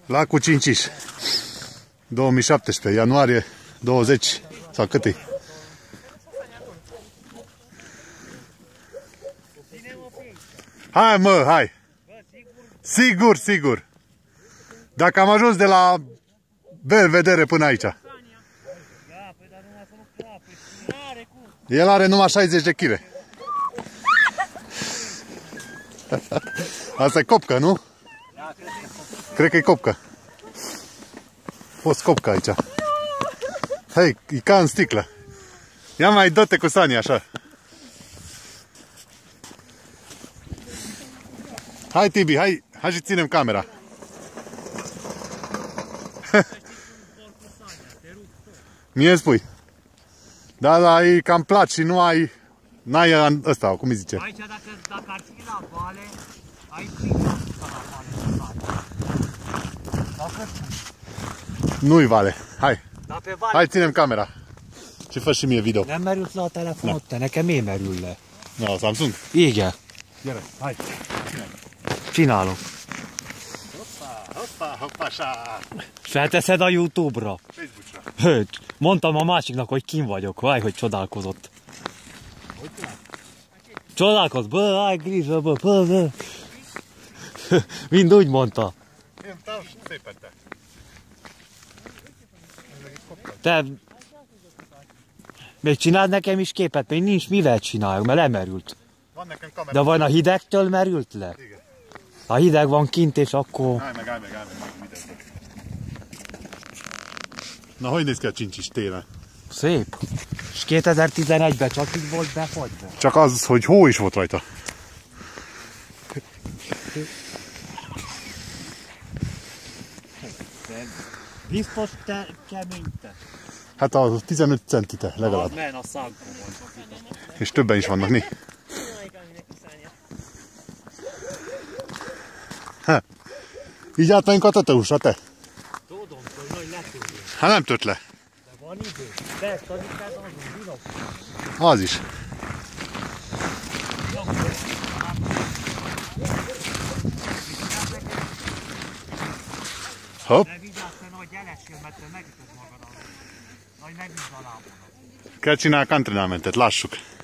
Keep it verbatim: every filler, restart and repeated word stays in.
Lacul Cinciș. două mii șaptesprezece, ianuarie douăzeci sau cât e? Hai mă, hai! Sigur, sigur! Dacă am ajuns de la Belvedere până aici. El are numai șaizeci de kilograme. Asta e copcă, nu? Cred că e copcă. Fost copcă aici. Hei, e ca în sticlă. Ia mai dă-te cu Sani așa. Hai Tibi, hai, hai și ținem camera. Mie spui. Da, da, e cam plat și nu ai... N-ai ăsta, cum îi zice? Aici, dacă, dacă ar fi la vale, ai cinci la vale. Nu-i vale. Hai. Dar pe vale... Hai, ținem camera. Și fă și mie video. Nem merült le a telefonot, te nekem miért merül le? No, Samsung. Igen. Gyere, hai. Csinálom. Hoppá, hoppá, hoppá, așa. Felteszed a YouTube-ra? Facebookra. Hő, mondtam a másiknak, hogy kim vagyok, vaj, hogy csodálkozott. Csodálkozott, bă, ai grijă, bă, bă, bă. Mind úgy mondta. Én társ szépen te. Te... Még csináld nekem is képet, még nincs mivel csináljuk, mert lemerült. Van nekem kamera. De vajon a hidegtől merült le? Igen. Ha hideg van kint, és akkor... Állj meg, állj meg, állj meg, videózok. Na, hogy néz ki a Cinciș télen? Szép. És kétezer-tizenegyben csak így volt befagyva. Csak az, hogy hó is volt rajta. Biztos te kemény te. Hát a tizenöt centi te, legalább. Men a szánkon van. És többen is vannak, mi? Ha. Így átmenjünk a Teteusra, te? Tudom, hogy nagy letörjön. Hát nem tört le. De van idő. De ezt az itt azon bírok. Az is. Hopp. De vigyázz, te nagy elessél, mert te megütöd magadat. Nagy megütöd a lábadat. Kell csinálni antrenamentet, lássuk.